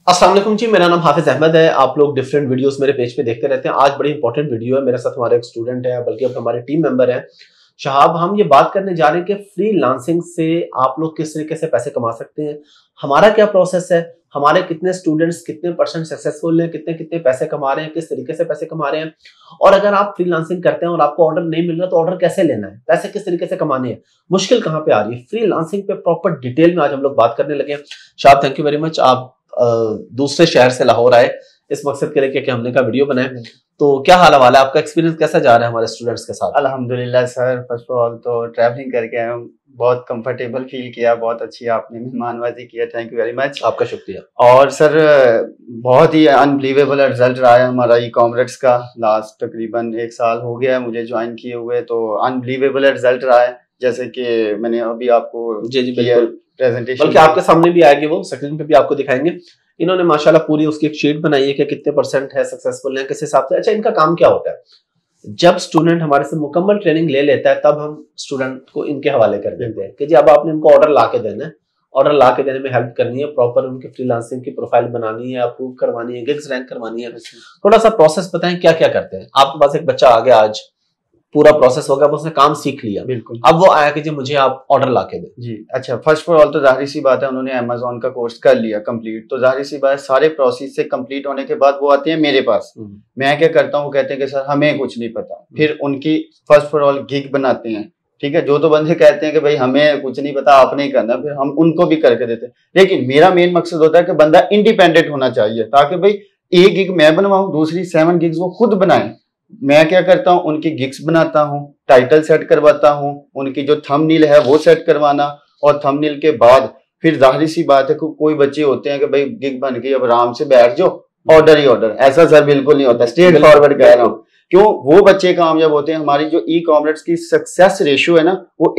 अस्सलाम वालेकुम जी, मेरा नाम हाफिज अहमद है। आप लोग डिफरेंट वीडियोस मेरे पेज पे देखते रहते हैं। आज बड़ी इंपॉर्टेंट वीडियो है। मेरे साथ हमारे एक स्टूडेंट है, बल्कि अब हमारे टीम मेंबर हैं शहाब। हम ये बात करने जा रहे हैं कि फ्रीलांसिंग से आप लोग किस तरीके से पैसे कमा सकते हैं, हमारा क्या प्रोसेस है, हमारे कितने स्टूडेंट्स कितने परसेंट सक्सेसफुल हैं, कितने कितने पैसे कमा रहे हैं, किस तरीके से पैसे कमा रहे हैं, और अगर आप फ्रीलांसिंग करते हैं और आपको ऑर्डर नहीं मिल रहा तो ऑर्डर कैसे लेना है, पैसे किस तरीके से कमाने हैं, मुश्किल कहाँ पे आ रही है। फ्रीलांसिंग पे प्रॉपर डिटेल में आज हम लोग बात करने लगे हैं। Shahab, thank you very much. आप दूसरे शहर से लाहौर आए इस मकसद के लिए कि हमने का वीडियो बनाए। तो क्या हाल है, आपका एक्सपीरियंस कैसा जा रहा है हमारे स्टूडेंट्स के साथ? अल्हम्दुलिल्लाह सर, फर्स्ट ऑफ ऑल तो ट्रैवलिंग करके आए हूँ, बहुत कंफर्टेबल फील किया, बहुत अच्छी आपने मेहमानवाजी किया, थैंक यू वेरी मच। आपका शुक्रिया। और सर बहुत ही अनबिलीवेबल रिजल्ट रहा है हमारा ई कॉमर्स का। लास्ट तकरीबन 1 साल हो गया है मुझे ज्वाइन किए हुए, तो अनबिलीवेबल रिजल्ट रहा है। जैसे कि मैंने अभी आपको जी बिल्कुल प्रेजेंटेशन, बल्कि आपके सामने भी आएगी, वो स्क्रीन पे भी आपको दिखाएंगे। इन्होंने माशाल्लाह पूरी उसकी एक शीट बनाई है कि कितने परसेंट है सक्सेसफुल है, किस हिसाब से। अच्छा, इनका काम क्या होता है? जब स्टूडेंट हमारे से मुकम्मल ट्रेनिंग ले लेता है तब हम स्टूडेंट को इनके हवाले कर देते हैं कि जी अब आपने इनको ऑर्डर ला के देना है, ऑर्डर ला के देने में हेल्प करनी है, प्रॉपर उनकी फ्रीलांसिंग की प्रोफाइल बनानी है, अप्रूव करवानी है, गिग्स रैंक करवानी है। थोड़ा सा प्रोसेस बताएं क्या क्या करते हैं। आपके पास एक बच्चा आ गया, आज पूरा प्रोसेस हो गया, उसने काम सीख लिया, बिल्कुल, अब वो आया कि जी मुझे आप ऑर्डर ला के दें। जी अच्छा, फर्स्ट ऑफ ऑल तो जाहिर सी बात है उन्होंने अमेज़न का कोर्स कर लिया कंप्लीट, तो जाहिर सी बात है सारे प्रोसेस से कंप्लीट होने के बाद वो आते हैं मेरे पास। मैं क्या करता हूँ, वो कहते हैं कि सर हमें कुछ नहीं पता। फिर उनकी फर्स्ट ऑफ ऑल गिग बनाते हैं, ठीक है। जो तो बंदे कहते हैं कि भाई हमें कुछ नहीं पता, आपने ही करना, फिर हम उनको भी करके देते हैं। लेकिन मेरा मेन मकसद होता है कि बंदा इंडिपेंडेंट होना चाहिए, ताकि भाई एक गिग मैं बनवाऊं, दूसरी 7 गिग्स वो खुद बनाए। मैं क्या करता हूँ, उनकी गिग्स बनाता हूँ, टाइटल सेट करवाता हूँ, उनकी जो थंबनेल है वो सेट करवाना, और थंबनेल के बाद फिर जाहिर सी बात है कोई बच्चे होते हैं कि भाई गिग बन गई, अब आराम से बैठ जाओ, ऑर्डर ही ऑर्डर। ऐसा सर बिल्कुल नहीं होता, स्ट्रेट फॉरवर्ड कह रहा हूँ। क्यों? वो बच्चे कामयाब होते हैं। हमारी जो ई कॉमर्स की सक्सेस रेशियो है ना, वो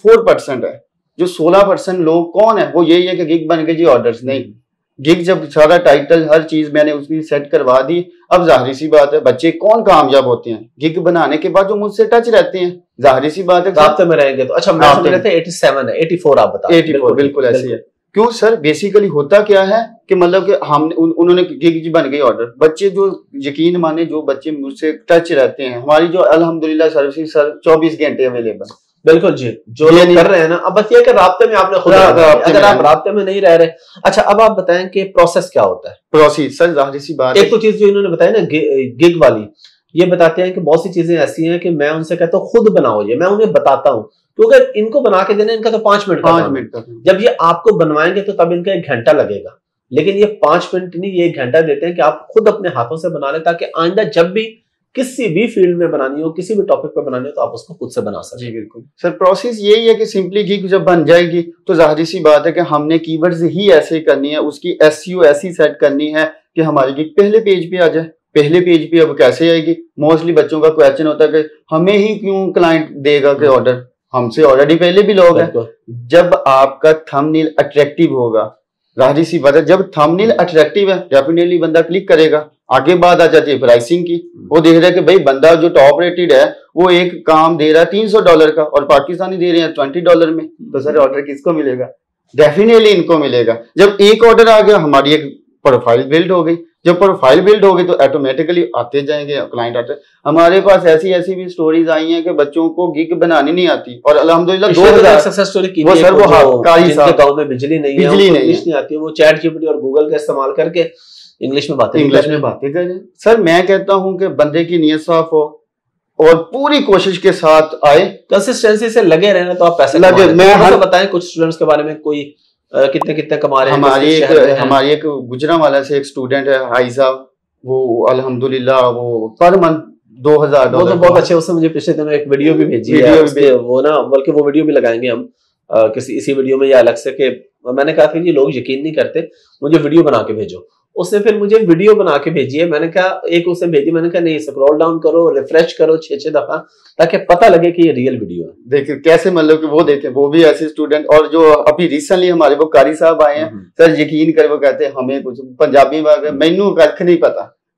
84% है। जो 16% लोग कौन है, वो यही है कि गिग बन गई जी, ऑर्डर्स नहीं। गिग जब सारा टाइटल हर चीज मैंने उसकी सेट करवा दी, अब जाहिर सी बात है बच्चे कौन कामयाब होते हैं गिग बनाने के बाद, जो मुझसे टच रहते हैं, जाहिर सी बात है राब्ते में रहेंगे। तो अच्छा, मैं समझ रहे थे 87 है, 84 आप बता। 84 बिल्कुल ऐसी है। क्यों सर? बेसिकली होता क्या है कि मतलब कि हम उन्होंने गिग बन गई ऑर्डर, बच्चे जो यकीन माने, जो बच्चे मुझसे टच रहते हैं, हमारी जो अल्हम्दुलिल्लाह सर्विस सर 24 घंटे अवेलेबल। बिल्कुल जी, जो लोग कर रहे हैं ना, अब बस ये कि राब्ते में आपने खुद अगर आप राब्ते में नहीं रह रहे। अच्छा, अब आप बताएं कि प्रोसेस क्या होता है। प्रोसेस सर जाहिर सी बात, एक तो चीज जो इन्होंने बताई ना गिग वाली, ये बताते हैं कि बहुत सी चीजें ऐसी हैं कि मैं उनसे कहता हूँ खुद बनाओ, ये मैं उन्हें बताता हूँ, क्योंकि इनको बना के देना इनका तो 5 मिनट का। जब ये आपको बनवाएंगे तो तब इनका 1 घंटा लगेगा, लेकिन ये 5 मिनट नहीं, ये 1 घंटा देते हैं कि आप खुद अपने हाथों से बना लें, ताकि आइंदा जब भी किसी भी फील्ड में बनानी हो, किसी भी टॉपिक पे बनानी हो, तो आप उसको खुद से बना सकते हैं। जी बिल्कुल सर, प्रोसेस यही है कि सिंपली गिग जब बन जाएगी तो जाहिर सी बात है कि हमने कीवर्ड्स ही ऐसे करनी है, उसकी एसईओ ऐसी सेट करनी है कि हमारी गिग पहले पेज पे आ जाए। पहले पेज पे अब कैसे आएगी? मोस्टली बच्चों का क्वेश्चन होता है कि हमें ही क्यों क्लाइंट देगा कि ऑर्डर, हमसे ऑलरेडी पहले भी लोग हैं। जब आपका थंबनेल अट्रैक्टिव होगा, जाहिर सी बात है जब थंबनेल अट्रैक्टिव है डेफिनेटली बंदा क्लिक करेगा। आगे बात आ जाती है प्राइसिंग की। वो देख रहा है कि भाई बंदा जो टॉप रेटेड है वो एक काम दे रहा है $300 का, और पाकिस्तानी दे रहे हैं $20 में, तो सर ऑर्डर किसको मिलेगा? डेफिनेटली इनको मिलेगा। जब एक ऑर्डर आ गया, हमारी एक प्रोफाइल बिल्ड हो गई। जब प्रोफाइल बिल्ड हो गई तो ऑटोमेटिकली आते जाएंगे क्लाइंट आते। हमारे पास ऐसी ऐसी भी स्टोरीज आई हैं कि बच्चों को गिग बनानी नहीं आती, और अल्हम्दुलिल्लाह 2000 सक्सेस स्टोरी की वो सर, वो जिनके गांव में बिजली नहीं आती, वो चैट जीपीटी और गूगल का इस्तेमाल करके इंग्लिश में बातें करें। सर मैं कहता हूं कि बंदे की नीयत साफ हो और पूरी कोशिश के साथ आए, कंसिस्टेंसी से लगे रहना, तो आप पैसे लगे। मैं बताएं कुछ स्टूडेंट्स के बारे में, कोई कितने कितने कमा रहे हैं। हमारी एक गुजरांवाला से एक स्टूडेंट है हाई साहब, वो अल्हम्दुलिल्लाह वो पर मंथ $2000। वो तो बहुत अच्छे। उसने मुझे पिछले दिनों एक वीडियो भी भेजी है, वो ना, बल्कि वो वीडियो भी लगाएंगे हम किसी इसी वीडियो में या अलग से, कि मैंने कहा कि ये लोग यकीन नहीं करते, मुझे वीडियो बना के भेजो। उसने फिर मुझे वीडियो बना के भेजी है। मैंने कहा, एक उसने भेजी, मैंने कहा नहीं, स्क्रॉल डाउन करो, रिफ्रेश करो 6-6 दफा, ताकि पता लगे कि ये रियल वीडियो है। देखिए कैसे, मतलब कि वो देखें, वो भी ऐसे स्टूडेंट। और जो अभी रिसेंटली हमारे वो कारी साहब आए हैं, सर यकीन करें, वो कहते हैं हमें कुछ पंजाबी मैनू कख नहीं पता,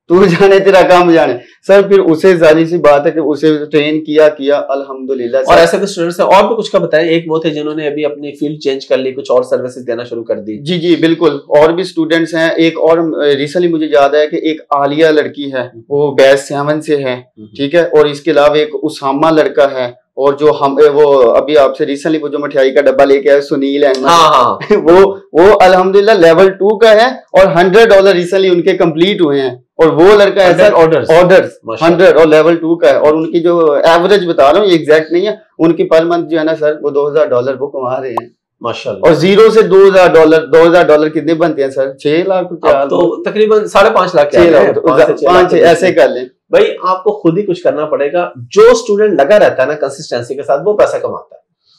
तू जाने तेरा काम जाने। सर फिर उसे जाहिर सी बात है कि उसे ट्रेन किया अल्हम्दुलिल्लाह। और ऐसे कुछ स्टूडेंट्स हैं और भी कुछ का बताएं, एक वो थे जिन्होंने अभी अपनी फील्ड चेंज कर ली, कुछ और सर्विसेज देना शुरू कर दी। जी जी बिल्कुल, और भी स्टूडेंट्स हैं। एक और रिसेंटली मुझे याद है कि एक आलिया लड़की है, वो बैच 7 से है, ठीक है। और इसके अलावा एक उसामा लड़का है, और जो हम वो अभी आपसे रिसेंटली वो जो मिठाई का डब्बा लेके आए सुनील अहमद, हाँ। वो अल्हम्दुलिल्लाह लेवल 2 का है और $100 रिसेंटली उनके कंप्लीट हुए हैं। और वो लड़का ऐसा ऑर्डर्स 100 और लेवल 2 का है। और उनकी जो एवरेज बता रहा हूँ, ये एग्जैक्ट नहीं है, उनकी पर मंथ जो है ना सर, वो $2000 वो कमा रहे हैं माशाल्लाह। और $0 से $2000 कितने बनते हैं सर? 6 लाख रुपया, तो तकरीबन 5.5 लाख, 6 लाख, 5 ऐसे कर लें भाई। आपको खुद ही कुछ करना पड़ेगा। जो स्टूडेंट लगा रहता है ना कंसिस्टेंसी के साथ, वो पैसा कमाता है।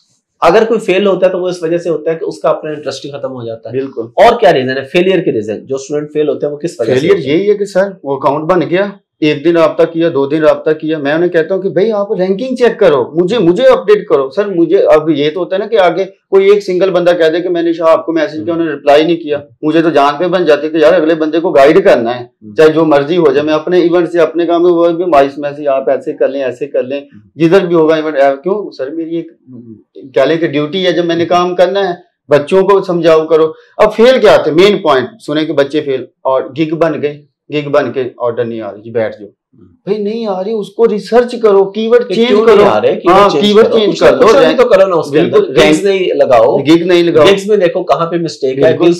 अगर कोई फेल होता है तो वो इस वजह से होता है कि उसका अपना इंटरेस्ट ही खत्म हो जाता है। बिल्कुल। और क्या रीजन है फेलियर के? रीजन जो स्टूडेंट फेल होते हैं वो किस वजह से? फेलियर यही है कि सर वो अकाउंट बन गया, 1 दिन राब्ता किया, 2 दिन राब्ता किया। मैं उन्हें कहता हूँ कि भाई आप रैंकिंग चेक करो, मुझे अपडेट करो। सर मुझे अब ये तो होता है ना कि आगे कोई एक सिंगल बंदा कह दे कि मैंने शाह आपको मैसेज किया, उन्होंने रिप्लाई नहीं किया, मुझे तो जान पे बन जाती है कि यार अगले बंदे को गाइड करना है, चाहे जो मर्जी हो जाए। मैं अपने इवेंट से अपने काम में वो भी वॉइस मैसेज आप ऐसे कर लें, ऐसे कर लें, जिधर भी होगा इवेंट। क्यों सर, मेरी एक कह लें कि ड्यूटी है, जब मैंने काम करना है, बच्चों को समझाओ करो। अब फेल क्या आते, मेन पॉइंट सुने कि बच्चे फेल और गिग बन के ऑर्डर नहीं आ रही, बैठ जाओ भाई, नहीं आ रही, उसको रिसर्च करो, कीवर्ड चेंज करो। हाँ, कीवर्ड चेंज कर लो, रैंक तो करो ना उसके अंदर। गिग्स नहीं लगाओ, गिग्स में देखो कहाँ पे मिस्टेक है, गिग्स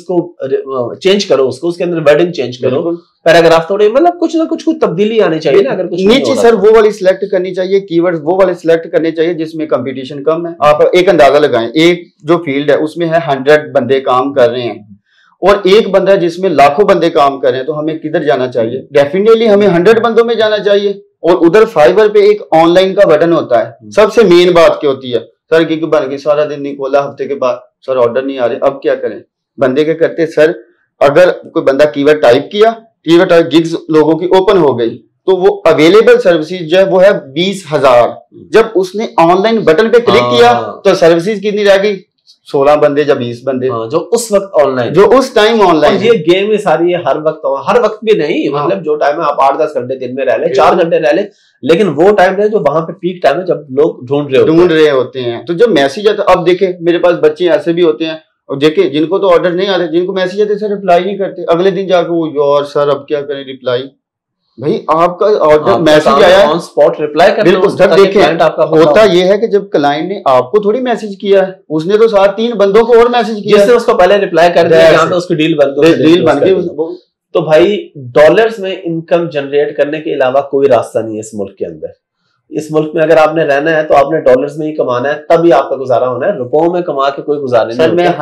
को चेंज करो, उसके अंदर वर्डिंग चेंज करो, पैराग्राफ थोड़े, मतलब कुछ ना कुछ तब्दीली आनी चाहिए ना। अगर कुछ नीचे सर वो वाली सिलेक्ट करनी चाहिए, कीवर्ड वो वाले सिलेक्ट करने चाहिए जिसमें कंपटीशन कम है। आप एक अंदाजा लगाएं, एक जो फील्ड है उसमें है 100 बंदे काम कर रहे हैं और एक बंदा जिसमें लाखों बंदे काम कर रहे हैं, तो हमें किधर जाना चाहिए? डेफिनेटली हमें 100 बंदों में जाना चाहिए। और उधर फाइबर पे एक ऑनलाइन का बटन होता है, सबसे मेन बात क्या होती है, सर गिग बन गई, सारा दिन नहीं खोला, हफ्ते के बाद सर ऑर्डर नहीं आ रहे, अब क्या करें? बंदे क्या करते, सर अगर कोई बंदा कीवर्ड टाइप किया, कीवर्ड टाइप गिग्स लोगों की ओपन हो गई, तो वो अवेलेबल सर्विसेज जो है वो है 20,000। जब उसने ऑनलाइन बटन पे क्लिक किया तो सर्विसेज कितनी रह गई? 16 बंदे या 20 बंदे, जो उस वक्त ऑनलाइन, जो उस टाइम ऑनलाइन। ये गेम में सारी है, हर वक्त भी नहीं, मतलब जो टाइम है आप 8-10 घंटे दिन में रह ले, 4 घंटे रह ले, लेकिन वो टाइम है जो वहां पे पीक टाइम है जब लोग ढूंढ रहे होते हैं। तो जब मैसेज आता, अब देखे मेरे पास बच्चे ऐसे भी होते हैं और देखे जिनको तो ऑर्डर नहीं आते, जिनको मैसेज आते सर रिप्लाई नहीं करते, अगले दिन जाकर वो यार सर अब क्या करें रिप्लाई। भाई आपका ऑर्डर मैसेज आया ऑन स्पॉट रिप्लाई कर बिल्कुल। जब देखें होता ये है कि जब क्लाइंट ने आपको थोड़ी मैसेज किया है, उसने तो 7-3 बंदों को और मैसेज किया, जिससे उसको पहले रिप्लाई कर दिया, यहाँ पे उसकी डील बन गई। तो भाई डॉलर्स में इनकम जनरेट करने के अलावा कोई रास्ता नहीं है इस मुल्क के अंदर। इस मुल्क में अगर आपने रहना है तो आपने डॉलर्स में ही कमाना है, तभी आपका गुजारा होना है। रुपयों में कमा के कोई गुजारे नहीं। मैं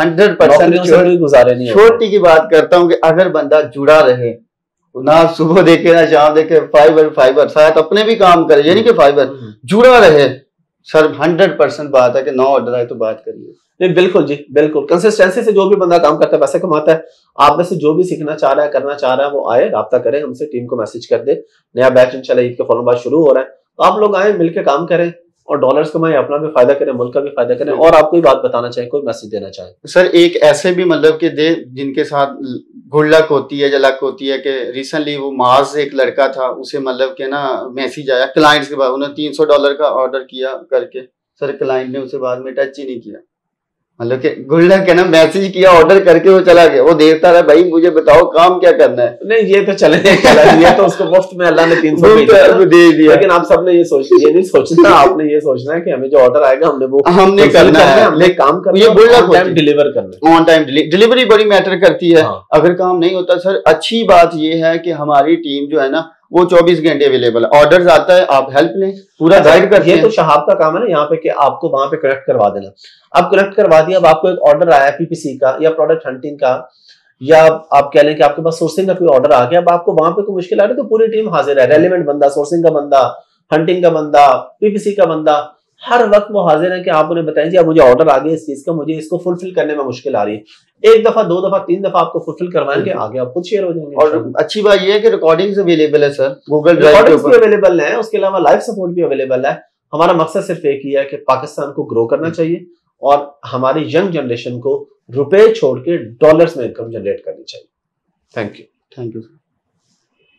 100% गुजारे नहीं। छोटी की बात करता हूँ कि अगर बंदा जुड़ा रहे, ना सुबह देखे ना शाम देखे, फाइबर शायद अपने भी काम करे, यानी कि फाइबर जुड़ा रहे, सर 100% बात है कि 9 ऑर्डर आए तो बात करिए। नहीं बिल्कुल जी, बिल्कुल। कंसिस्टेंसी से जो भी बंदा काम करता है पैसे कमाता है। आप में से जो भी सीखना चाह रहा है, करना चाह रहा है, वो आए, राब्ता करें हमसे, टीम को मैसेज कर दे। नया बैच इंशाल्लाह ईद के फौरन बाद शुरू हो रहा है, तो आप लोग आए, मिलकर काम करें और डॉलर्स कमाएं, अपना भी फायदा करें, मुल्क का भी फायदा करें। और आप कोई बात बताना चाहें, कोई मैसेज देना चाहें? सर एक ऐसे भी मतलब कि दे जिनके साथ गुड लक होती है या लक होती है, कि रिसेंटली वो माज एक लड़का था, उसे मतलब कि ना मैसेज आया क्लाइंट्स के बाद, उन्होंने $300 का ऑर्डर किया करके, सर क्लाइंट ने उसे बाद में टच ही नहीं किया। मतलब कि गुड लक है ना, मैसेज किया ऑर्डर करके वो चला गया, वो देखता रहा भाई मुझे बताओ काम क्या करना है। नहीं ये तो चले ये तो उसको मुफ्त में अल्लाह ने 300 दे दिया। लेकिन आप सबने ये नहीं सोचना, आपने ये सोचना है कि हमें जो ऑर्डर आएगा हमने करना है, हमने काम करना है, ये good luck on time deliver करना है। ऑन टाइम डिलीवरी बड़ी मैटर करती है। अगर काम नहीं होता सर, अच्छी बात ये है कि हमारी टीम जो है ना वो 24 घंटे अवेलेबल है। ऑर्डर्स आता है, आप हेल्प लें, पूरा गाइड करते हैं। ये तो शहाब का काम है ना यहाँ पे कि आपको वहां पे कनेक्ट करवा देना। अब कनेक्ट करवा दिया, अब आपको एक ऑर्डर आया पीपीसी का या प्रोडक्ट हंटिंग का, या आप कह लें कि आपके पास सोर्सिंग का कोई ऑर्डर आ गया, अब आपको वहां पे कोई मुश्किल आ रही है तो पूरी टीम हाजिर है। रेलेवेंट बंदा, सोर्सिंग का बंदा, हंटिंग का बंदा, पीपीसी का बंदा, हर वक्त वो हाजिर है कि आप उन्हें बताएं जी अब मुझे ऑर्डर आ गया इस चीज का, मुझे इसको फुलफिल करने में मुश्किल आ रही है। 1 दफा 2 दफा 3 दफा आपको फुलफिल करवाएंगे, आगे आप खुद शेयर हो जाएंगे। और अच्छी बात यह है कि रिकॉर्डिंग्स अवेलेबल है सर, गूगल रिकॉर्डिंग्स भी अवेलेबल है, उसके अलावा लाइव सपोर्ट भी अवेलेबल है। हमारा मकसद सिर्फ एक ही है कि पाकिस्तान को ग्रो करना चाहिए और हमारी यंग जनरेशन को रुपए छोड़ के डॉलर्स में इनकम जनरेट करनी चाहिए। Thank you.